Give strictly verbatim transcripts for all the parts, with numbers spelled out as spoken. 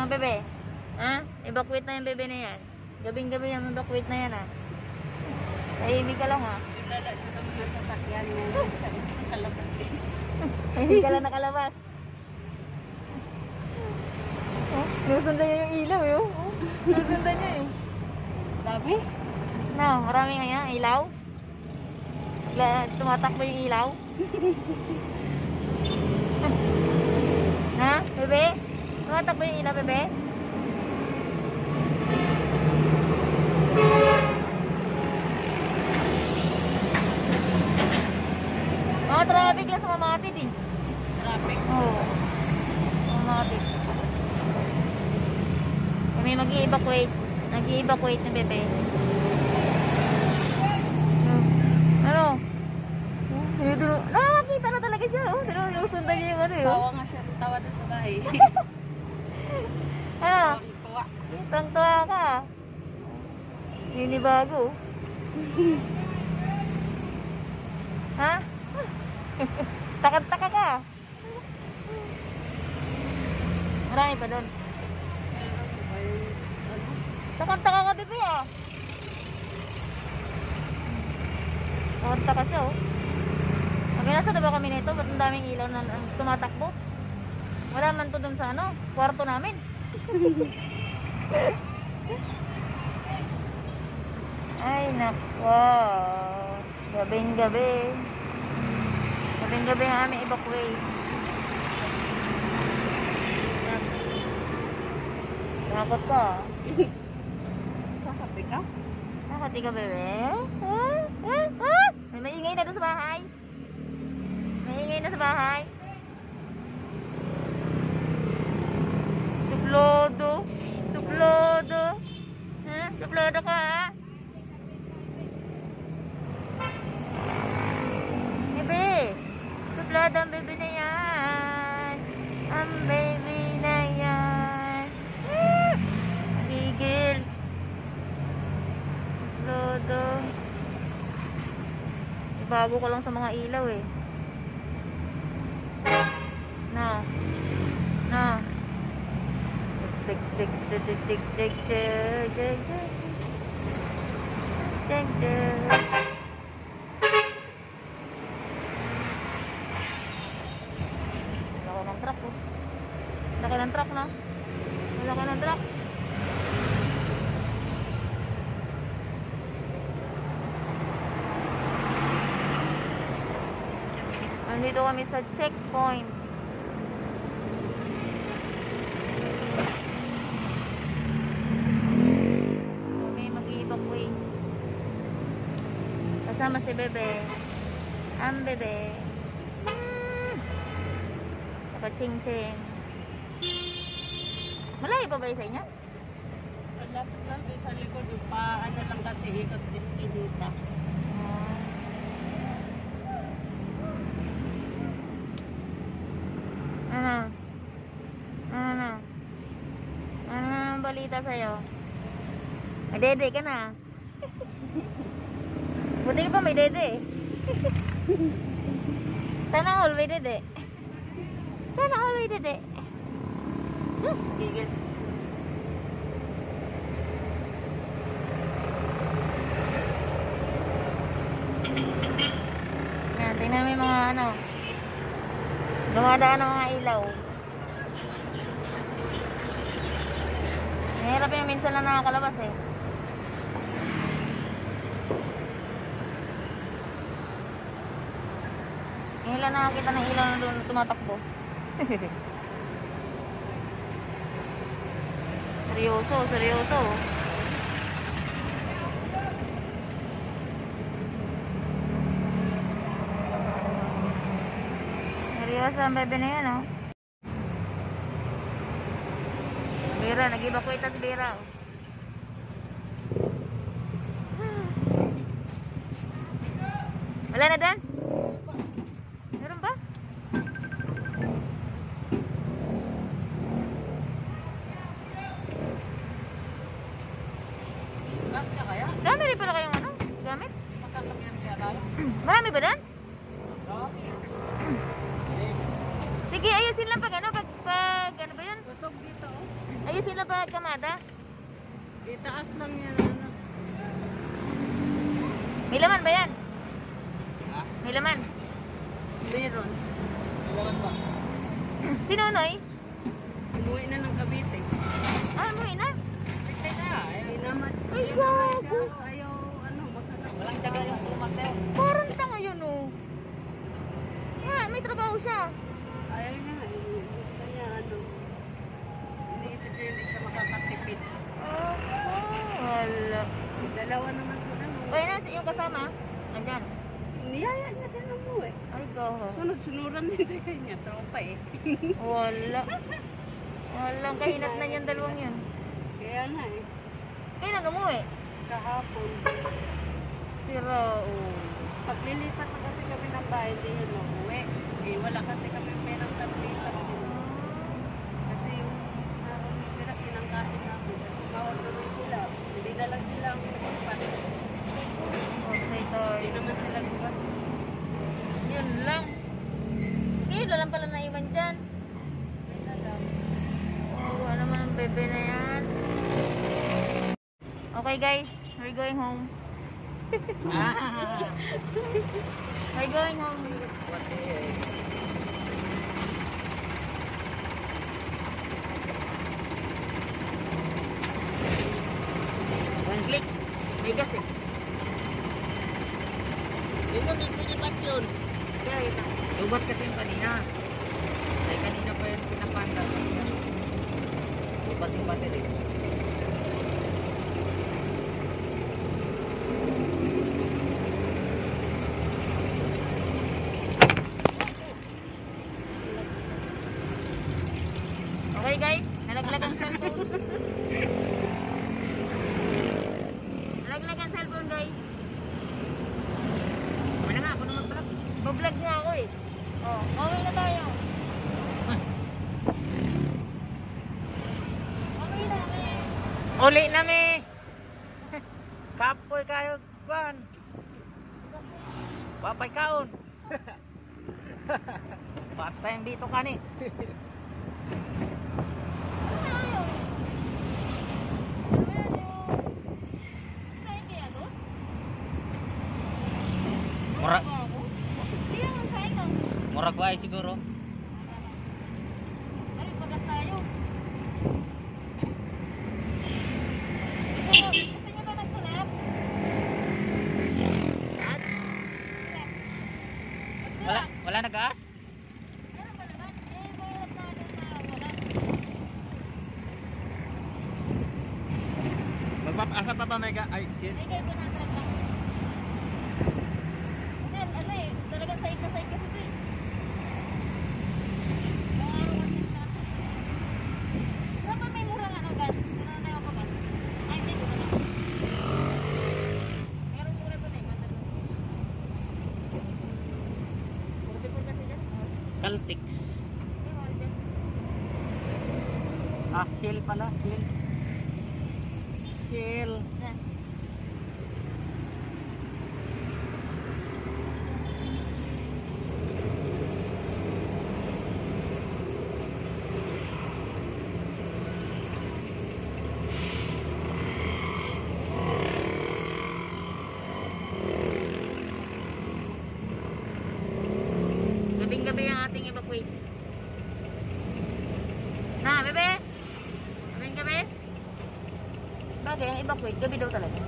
Ano, bebe? Ha? Evacuate na yung bebe na yan. Gabing gabi yung evacuate na yan, ha? Tahimik ka lang, ha? Lala ko ng mga sasakyan mo. Kalabas din. Hindi ka lang nakalabas. Oh, nusundan niya yung ilaw, eh. Oh. Nusundan niya, eh. Dami? No, marami ngayon, ilaw. La, tumatakbo yung ilaw. Ha? Bebe? Tumatakbo yung ilaw, bebe? Mga traffic lang sa Mamati din. Traffic. Oo. Mamati. Kami mag-i-evacuate. Nag-i-evacuate na bebe. Ano? Ano? Nakakakita na talaga siya. Oh. Pero inusundan niya yung ano yun. Tawa nga siya. Tawa doon sa bahay. Ano? Tuwa. Tang-tuwa ka. Ninibago. Ha? Takad-taka ka. Marami pa doon. Takad-taka ka dito ya. Takad-taka siya oh. Sabi nasa na ba kami nito? Ba't ang daming ilaw na na tumatakbo? Wala man to doon sa ano, kwarto namin. Ay nakwa. Gabing gabi. Gabing gabi ang aming evacuate. Takot ka. Kakati ka? Nakati ka bebe? Ah? Ah? Ah? May maingay na doon sa bahay. Maingay na sa bahay. Suplodo. Suplodo. Ha? Suplodo ka ha? Bebe. Suplodo ang bebe na yan. Ang baby na yan. Ah! Gigil. Suplodo. Bago ko lang sa mga ilaw eh. Na. Na. Tik tik tik tik tik tik tik tik tik tik. Laki ng truck oh. Laki ng truck na. Laki ng truck. Nandito kami sa checkpoint. Kami mag-i-evacuate. Kasama si bebe. Ang bebe. Saka ching-ching. Malayo pa ba yung sa inyo? Lapit lang doon sa likod. Pa ano lang kasi ikot diskinita. Ano? Ano? Ano ang balita sa'yo? May dede ka na. Buti ka pa may dede. Sana all may dede. Sana all may dede. Huh, gigil. Yan, tingnan mo yung mga ano. Dumadaan ng mga ilaw. Mahirap yung minsan lang nakakalabas eh. Ngayon lang nakakita ng ilaw na doon tumatakbo. Seryoso, seryoso. Seryoso ang bebe na yan oh. Bira, nag-evacuate na si Bira oh. Wala na dyan? Meron pa? Gas ka kaya? Dami rin pala kayong ano? Gamit? Masasakyan siya tayo? Marami ba dyan? Oo. Sige, ayusin lang pag ano, pag, pag ano ba yan? Usog dito oh. Ayun sila ba kamada? Itaas lang yan. Ano. May laman ba yan? Ha? May laman. Meron. Kailangan ba? Sino Noy? Umuwi na ng Cavite. Ah, mo na. Ay na. Hindi naman. Ay, Hindi naman gago. siya. Ayaw, ano, maghanap. Walang tiyaga yung kumaktayo. Parang tanga yun oh. Ah, may trabaho siya. Ayaw niya nga. eh. Gusto niya, ano. Iniisip niya hindi siya makakatipid. Oh, wala. Dalawa naman sila. no? Kaya na, yung kasama? Andyan. Niyaya niya din umuwi. Ay, gaho. Sunod-sunuran din sa kanya. Tropa eh. Wala. Walang kahinat na yung dalawang yun. Kaya nga eh. Kailan umuwi? Kahapon. Sira, oh. Paglilipat na kasi kami ng bahay, hindi yun umuwi. Eh, wala kasi kami perang tablitan din. Kasi yung sinaraw ni Pira, pinangkain namin. Kasi bawal naman sila. Hindi na lang sila ang nagpapat. Okay, tayo. Hindi naman sila gumas. Yun lang. Kailan lang pala naiwan dyan. May na lang. Oh, wala naman ang bebe na yan. Okay guys, we're going home. We're going home. One click. Bigas eh. Hindi mo, hindi pwede ba't yun? Kaya ito. Lubat kasi yung kanina. Ay kanina pa yung pinapanda. Lubat yung battery. Okay guys, nalaglag ang cellphone. Nalaglag ang cellphone guys. Kami na nga, ako na mag-vlog. Bablog nga ako eh. Oh, okay na tayo. Okay na eh. Uli na mi! Kapoy kayo, Kwan! Papay kaon! Patay ang dito ka ni! Murag, murag ba ay siguro? Ay, pagas tayo. Gusto nyo- gusto nyo ba magkulap? Wala, wala na gas? Meron pa naman. Eh, mahirap na din na wala. Magpapasa pa ba may gas? Ay, shit! Ay, kayo pa natrap lang. Kasi ano eh, talagang saik na saik kasi ito eh. Yung araw kasi natin. Saan ba may murang ano gas? Doon na tayo pa gas. Ay, hindi, doon na lang. Meron mura doon eh, ganda doon. Pwede po kasi dyan. Caltex. Ay, mahal dyan. Ah, Shell pala, Shell. Shell. Yan. Gabing-gabi ang ating evacuate. Na, bebe? Gabing-gabi? Bagay, ang evacuate, gabi daw talaga.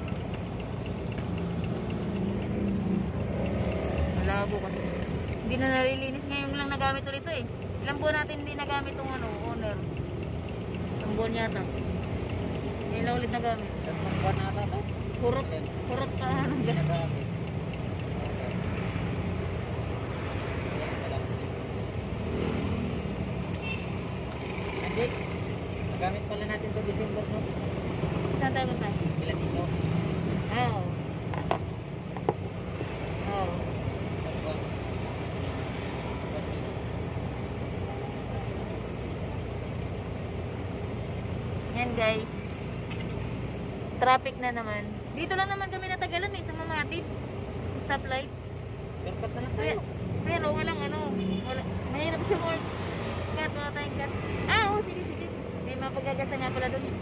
Malabo kasi. Hindi na nalilinis ngayon lang nagamit ulit ito eh. Ilang buwan natin hindi nagamit itong ano, owner. Isang buwan yata. Ngayon lang ulit nagamit. Tatlong buwan na ata to. Kurot, kurot pa ng gas. Nagamit. Hindi. Nagamit pala natin to December, no? Saan tayo punta? Ilan dito? Oo. Oo. Yan guys. Traffic na naman. Dito lang naman kami natagalan eh, sa Mamatid. Stoplight. Shortcut na lang Kaya, tayo. pero walang ano, wala, mahirap siya more. Cut, wala tayong cut. Ah, oo, sige, sige. May mapag nagagasa nga pala doon.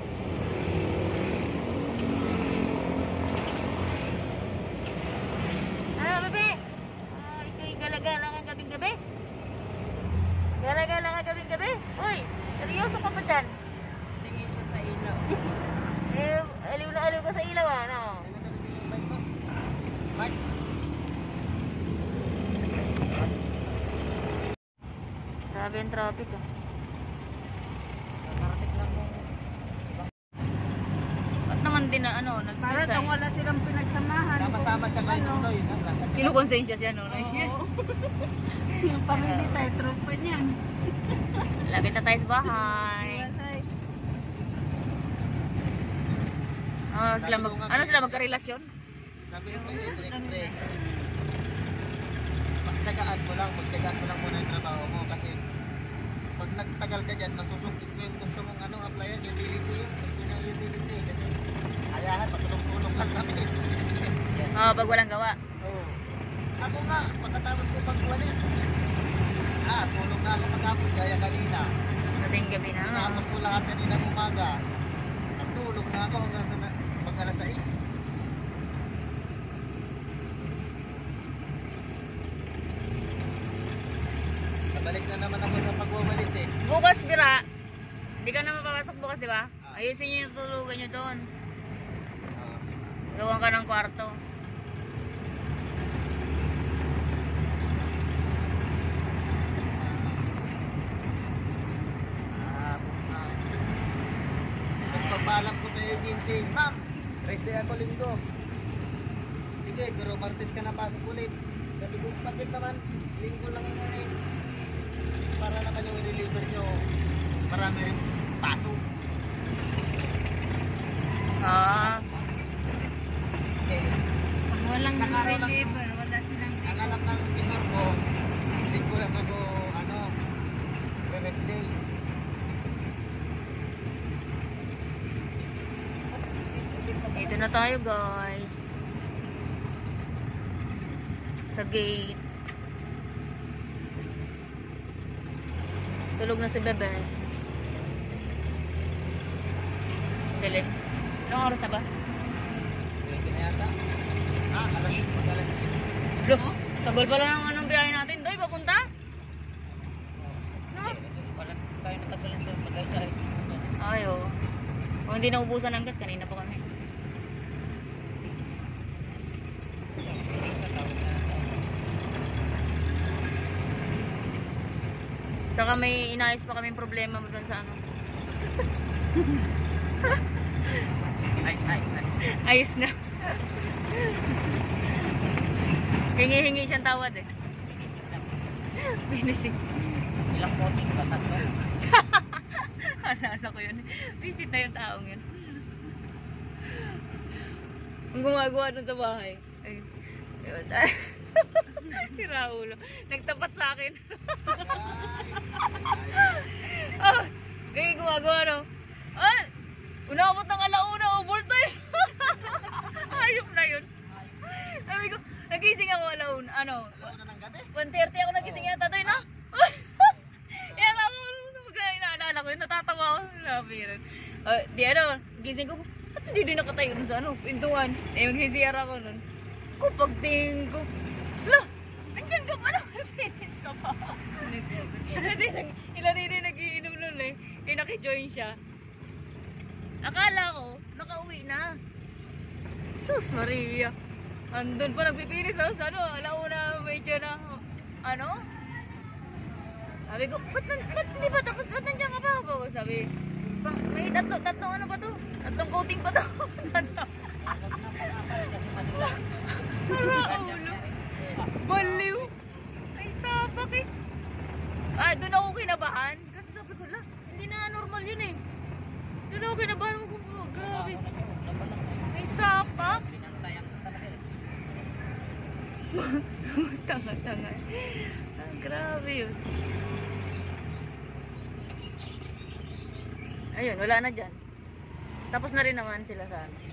Ano, bebe? Ah, ikaw'y gala-gala kang gabing-gabi? Gala-gala kang gabing-gabi? Uy, seryoso ka pa dyan? Tingin siya sa ilaw. Eh, aliw na aliw ka sa ilaw ah, no? Mike. Grabe yung traffic ah. Nakarating lang mo. Ba't naman din na ano, Para nag-resign? itong wala silang pinagsamahan. Sama-sama siya kay Ano? Nunoy. Nasa- Kinukonsensya siya, no? Oo. Yung pamilya tayo, tropa niyan. Lapit na tayo sa bahay. Walay. Oh, sila mag, ano sila magkarelasyon? Sabi ko kay Edric, pre, magtyagaan mo lang, magtyagaan mo lang muna yung trabaho mo kasi pag nagtagal ka dyan, masusungkit mo yung gusto mong ano, applyan, utility yun, gusto niya utility kasi ayahan, patulong-tulong lang kami. Oh, pag walang gawa. Oo. Ako nga, pagkatapos ko pagwalis, ah, tulog na ako maghapon, gaya kanina. Gabing gabi na. Tinapos ko lahat kanina umaga, nagtulog na ako hanggang sa na- pag alas sais. Nabalik na naman ako sa pagwawalis eh. Bukas, Bira. Hindi ka na mapapasok bukas, di ba? Ayusin niyo yung tulugan niyo doon. Ah, Gawan ka ng kwarto. ah, ah. Nagpapaalam ko sa agency, ma'am, rest day ako linggo. Sige, pero Martes ka na pasok ulit. Sabi ko, bakit naman? Linggo lang nga eh. Para naman yung i-deliver nyo, marami rin pasok. Ah, Okay. Pag walang Isang araw lang deliver, wala silang Ang alam ng officer ko, linggo lang ako, ano, rest day. dito na tayo, guys. Sa gate. Tulog na si Bebe. Dilit. Anong oras na ba? Pwede na yata. Ah, alas mag alas diyes. Look, tagal pala ng anong biyahe natin. Doy, papunta? No? Wala tayo natagalan sa mag-asahay. Ay, oo. Kung hindi naubusan ng gas, kanina pa kami. Tsaka may inayos pa kaming problema mo doon sa ano. Nice, nice, nice. Ayos na. Hingi-hingi siyang tawad eh. Finishing. Ilang coating ba? Tatlo? Alala ko yun. Visit na yung taong yun. Ang gumagawa dun sa bahay. Ay. Yun. Si Raulo. Nagtapat sa akin. Ah, kaya gumagawa no. Ah, unabot ng alauna, overtime. Ayop na yun. Sabi ko, nagising ako alauna. Ano? Alauna ng gabi? one thirty ako nagising yata doon, no? Yan ako, naalala ko yun, natatawa ako. Sabi yun. Uh, di ano, gising ko, ba't hindi din nakatayo dun sa ano, pintuan? Eh, magsisiyara ako nun. Kung pagtingin ko, la, andyan ka pa na, finish ka pa. Kasi nag, ilan din nagiinom nun eh, eh nakijoin siya. Akala ko, nakauwi na. Sus Maria. Andun pa nagpipinis ako sa ano, alauna medyo na, ano? Sabi ko, ba't, nan- ba't hindi ba tapos? Ba't nandiyan ka pa? Bago sabi, pa, may tatlo, tatlong ano pa to? Tatlong coating pa to. Para ulo. Baliw. Ay, sapak eh. Ah, doon ako kinabahan. Kasi sabi ko, la, hindi na normal yun eh. Doon ako kinabahan mo kung oh, grabe. May sapak. Tanga-tanga. Ah, grabe yun. Ayun, wala na dyan. Tapos na rin naman sila sa ano.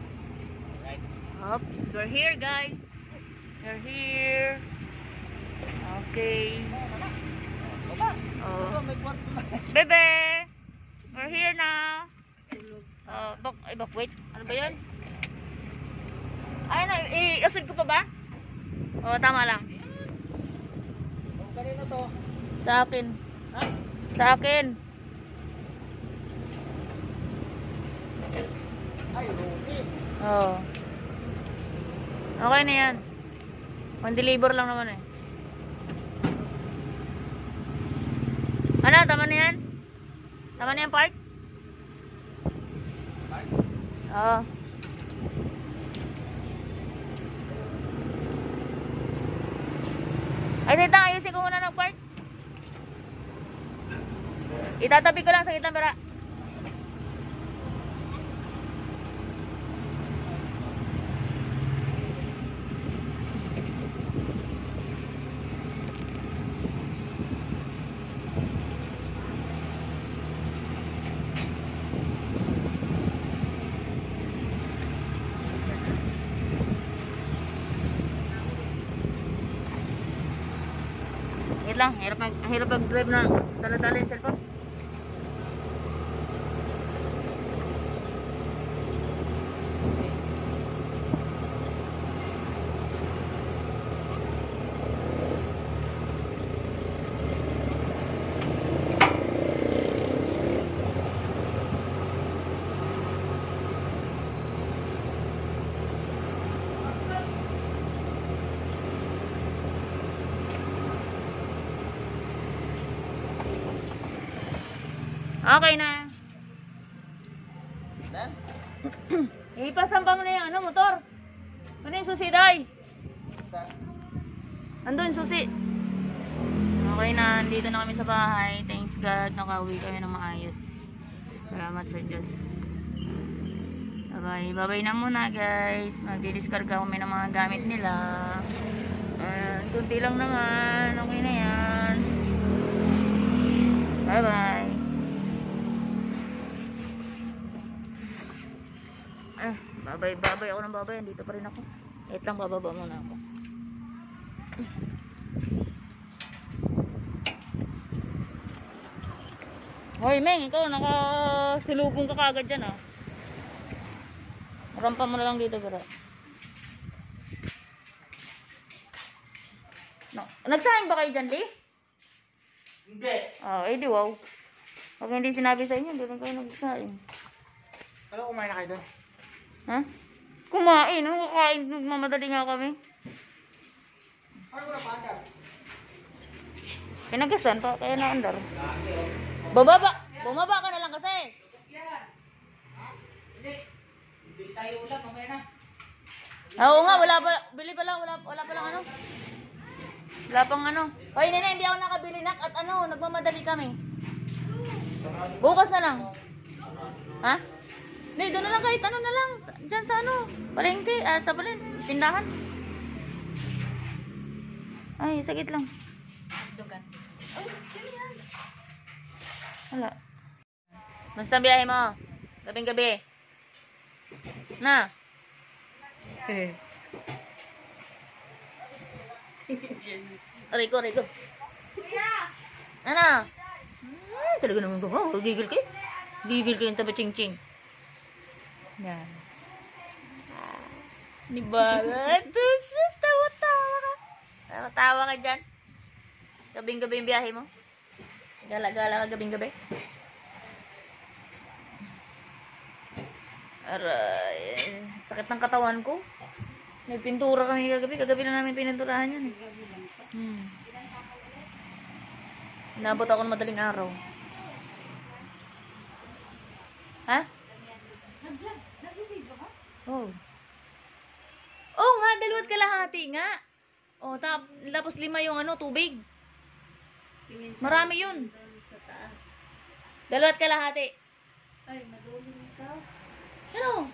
Oops, we're here guys. We're here. Okay. Oh. Oh, may kwarto na. Bebe! We're here now. Uh, bak evacuate. Ano ba yun? Ay, na, i-asod ko pa ba? Oo, tama lang. Oh, kanino to? Sa akin. Ha? Sa akin. Ay, Rosie. Oo. Okay na yan. One-deliver lang naman eh. Ano, tama na yan? Tama na yan, Park? Oo. Ay, sitang, ayusin ko muna ng Park. Itatabi ko lang sa kitang pera. Hirap lang, hirap mag, hirap mag-drive na dala-dala yung cellphone. Okay na. Dan? Ipasambang mo na yung ano, motor. Ano yung susi, Day? Saan? Andun, susi. Okay na, dito na kami sa bahay. Thanks God, nakauwi kami ng maayos. Salamat sa Diyos. Bye-bye. Bye-bye na muna, guys. Magdi-discarga kami ng mga gamit nila. Uh, kunti lang naman. Okay na yan. Bye-bye. Ah, babay, babay ako ng babay. Andito pa rin ako. Wait lang, bababa muna ako. Hoy, Meng, ikaw nakasilubong ka kagad dyan, ah. Rampa mo na lang dito, bro. No. Nagsaing ba kayo dyan, Lee? Hindi. Oh, eh di wow. Pag hindi sinabi sa inyo, hindi rin kayo nagsaing. Alam, kumain na kayo doon. Ha? Kumain, ano kakain? Mamadali nga kami. Ano ko na paandar? Pinagasan pa, kaya naandar. Bababa! Bumaba ka na lang kasi. Bili tayo ulam, mamaya na. Oo nga, wala pa, bili pa lang, wala, wala pa lang ano. Wala pang ano. Hoy, nene, hindi ako nakabili nak at ano, nagmamadali kami. Bukas na lang. Ha? Hindi, doon na lang kahit ano na lang. Diyan sa ano, palengke, ah, sa palengke, tindahan. Ay, sakit lang. Dugan. Ay, sino yan? Wala. Basta biyahe mo. Gabing gabi. Na. Rico, Rico. Kuya! Ano? Hmm, talaga naman ko. Oh, gigil kayo. Gigil kayo yung taba ching-ching. Yan. Ah, di ba? Sus, tawa-tawa ka. Tawa-tawa ka dyan. Gabing-gabi yung biyahe mo. Gala-gala ka gabing-gabi. Aray, sakit ng katawan ko. Nagpintura kami kagabi. Kagabi lang namin pininturahan yan eh. Hmm. Inabot ako ng madaling araw. Ha? Oh. Oh nga, dalawat kalahati nga. Oh, tap, tapos lima yung ano, tubig. Marami yun. Sa taas. Dalawat kalahati. Ay, madulong ka. Ano?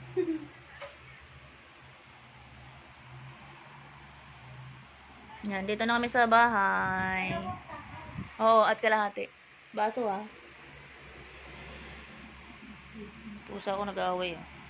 Yan, dito na kami sa bahay. Oo, at kalahati. Baso ah. Pusa ko nag-aaway ah.